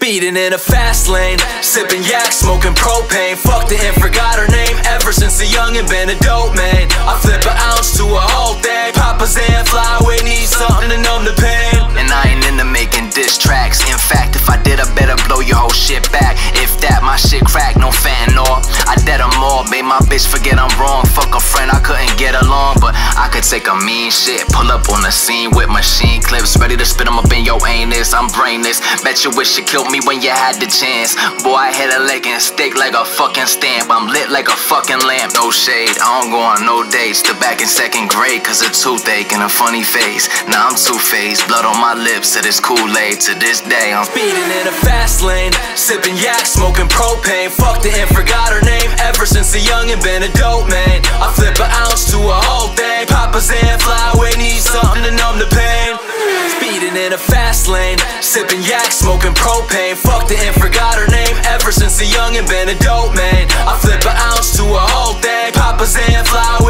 Speeding in a fast lane, sipping yak, smoking propane. Fucked it and forgot her name. Ever since a youngin' been a dope man. I flip an ounce to a whole thing. Papa's in, fly away, need something to numb the pain. And I ain't into making diss tracks. In fact, if I did, I better blow your whole shit back. If that, my shit crack, no fentanyl. I dead them all, made my bitch forget I'm wrong. Fuck a friend, I couldn't get along, but I could take a mean shit. Pull up on the scene with machine clips, ready to spit them up in your anus. I'm brainless, bet you wish you killed me when you had the chance. Boy, I hit a leg and stick like a fucking stamp. I'm lit like a fucking lamp, no shade. I don't go on no dates. Still back in second grade, cause a toothache and a funny face. Now I'm two-faced, blood on my lips to this Kool-Aid. To this day, I'm speeding in a fast lane, sipping yak, smoking propane. Fucked it and forgot her name. Ever since a youngin' been a dope man. I flip an ounce to a whole thing. Papa's in, fly away, need something to numb the pain. Speeding in a fast lane, sipping yak, smoking propane. Fucked it and forgot her name. Ever since a youngin' been a dope man. I flip an ounce to a whole thing. Papa's in, fly away.